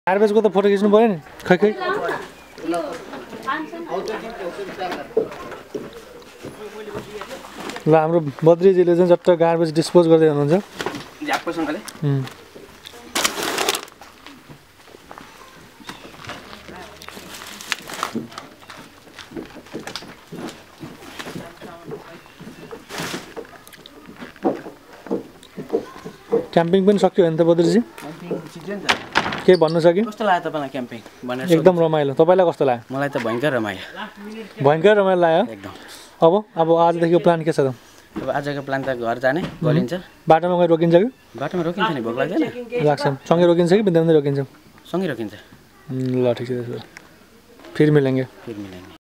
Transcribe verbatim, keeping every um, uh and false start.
गार्बेजको त फोटो खिच्नु पर्यो नि खै खै ल हाम्रो बद्रीजीले चाहिँ जट्ट गार्बेज डिस्पोज गर्दै हुनुहुन्छ क्याम्पिङ पनि सक्यो भने त बद्रीजी के भन्नु छ कि कस्तो लाग्यो तपाईलाई क्याम्पिङ भनेर एकदम रमाइलो तपाईलाई कस्तो लाग्यो मलाई त भयंकर रमाइलो भयंकर रमाइलो लाग्यो एकदम अब अब आजदेखिको प्लान के छ त अब आजको प्लान त घर जाने गलिन्छ बाटोमा गएर रोकिन्छ कि बाटोमा रोकिन्छ नि भोक लाग्दैन लाग्छ सँगै रोकिन्छ कि बिन्दै बिन्दै रोकिन्छ सँगै रोकिन्छ ल ठिक छ त्यसो फेरि मिलेंगे फिर मिलेंगे